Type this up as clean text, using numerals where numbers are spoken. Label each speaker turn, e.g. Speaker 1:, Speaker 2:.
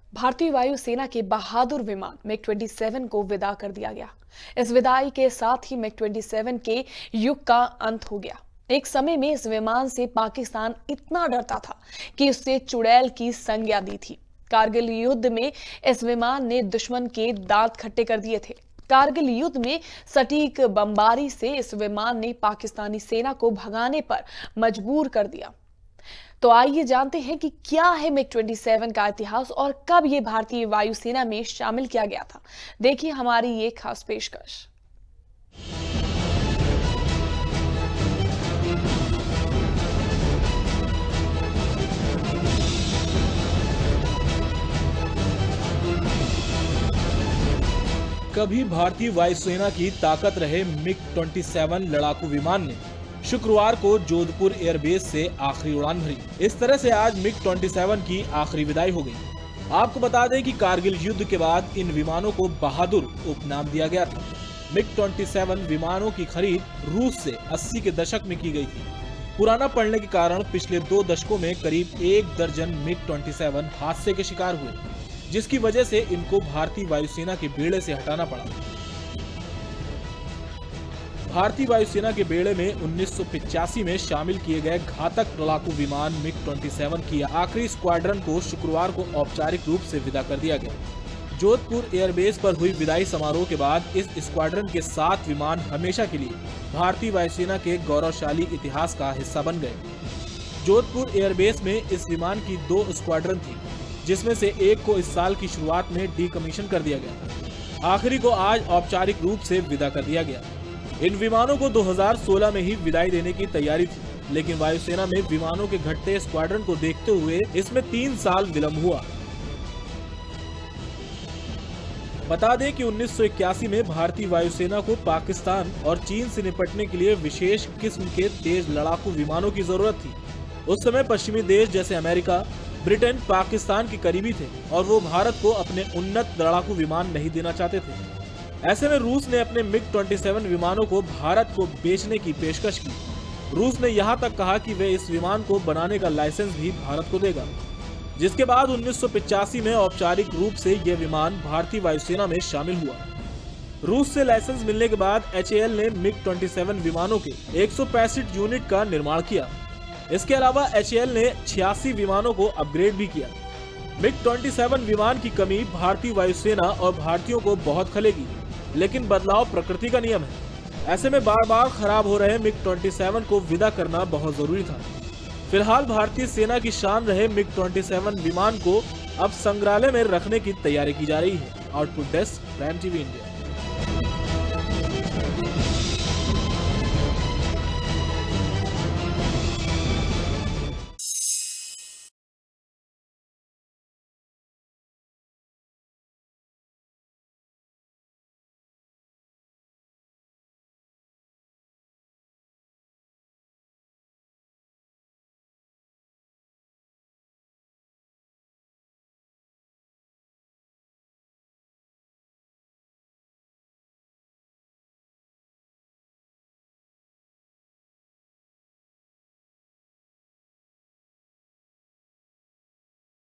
Speaker 1: भारतीय वायुसेना के बहादुर विमान MiG-27 को विदा कर दिया गया। इस विदाई के साथ ही MiG-27 के युग का अंत हो गया। एक समय में इस विमान से पाकिस्तान इतना डरता था कि उससे चुड़ैल की संज्ञा दी थी। कारगिल युद्ध में इस विमान ने दुश्मन के दांत खट्टे कर दिए थे। कारगिल युद्ध में सटीक बमबारी से इस विमान ने पाकिस्तानी सेना को भगाने पर मजबूर कर दिया। तो आइए जानते हैं कि क्या है MiG-27 का इतिहास और कब ये भारतीय वायुसेना में शामिल किया गया था। देखिए हमारी ये खास पेशकश।
Speaker 2: कभी भारतीय वायुसेना की ताकत रहे MiG-27 लड़ाकू विमान ने शुक्रवार को जोधपुर एयरबेस से आखिरी उड़ान भरी। इस तरह से आज MiG-27 की आखिरी विदाई हो गई। आपको बता दें कि कारगिल युद्ध के बाद इन विमानों को बहादुर उपनाम दिया गया था। MiG-27 विमानों की खरीद रूस से 80 के दशक में की गई थी। पुराना पड़ने के कारण पिछले 2 दशकों में करीब 1 दर्जन MiG-27 हादसे के शिकार हुए, जिसकी वजह से इनको भारतीय वायुसेना के बेड़े से हटाना पड़ा। भारतीय वायुसेना के बेड़े में 1985 में शामिल किए गए घातक लड़ाकू विमान MiG-27 की आखिरी स्क्वाड्रन को शुक्रवार को औपचारिक रूप से विदा कर दिया गया। जोधपुर एयरबेस पर हुई विदाई समारोह के बाद इस स्क्वाड्रन के 7 विमान हमेशा के लिए भारतीय वायुसेना के गौरवशाली इतिहास का हिस्सा बन गए। जोधपुर एयरबेस में इस विमान की 2 स्क्वाड्रन थी, जिसमें से एक को इस साल की शुरुआत में डीकमीशन कर दिया गया। आखिरी को आज औपचारिक रूप से विदा कर दिया गया। इन विमानों को 2016 में ही विदाई देने की तैयारी थी, लेकिन वायुसेना में विमानों के घटते स्क्वाड्रन को देखते हुए इसमें 3 साल विलंब हुआ। बता दें कि 1981 में भारतीय वायुसेना को पाकिस्तान और चीन से निपटने के लिए विशेष किस्म के तेज लड़ाकू विमानों की जरूरत थी। उस समय पश्चिमी देश जैसे अमेरिका, ब्रिटेन पाकिस्तान के करीबी थे और वो भारत को अपने उन्नत लड़ाकू विमान नहीं देना चाहते थे। ऐसे में रूस ने अपने MiG-27 विमानों को भारत को बेचने की पेशकश की। रूस ने यहाँ तक कहा कि वे इस विमान को बनाने का लाइसेंस भी भारत को देगा, जिसके बाद 1985 में औपचारिक रूप से यह विमान भारतीय वायुसेना में शामिल हुआ। रूस से लाइसेंस मिलने के बाद HAL ने MiG-27 विमानों के 165 यूनिट का निर्माण किया। इसके अलावा HAL ने 86 विमानों को अपग्रेड भी किया। MiG-27 विमान की कमी भारतीय वायुसेना और भारतीयों को बहुत खलेगी, लेकिन बदलाव प्रकृति का नियम है। ऐसे में बार बार खराब हो रहे MiG-27 को विदा करना बहुत जरूरी था। फिलहाल भारतीय सेना की शान रहे MiG-27 विमान को अब संग्रहालय में रखने की तैयारी की जा रही है। Output desk, prime TV India.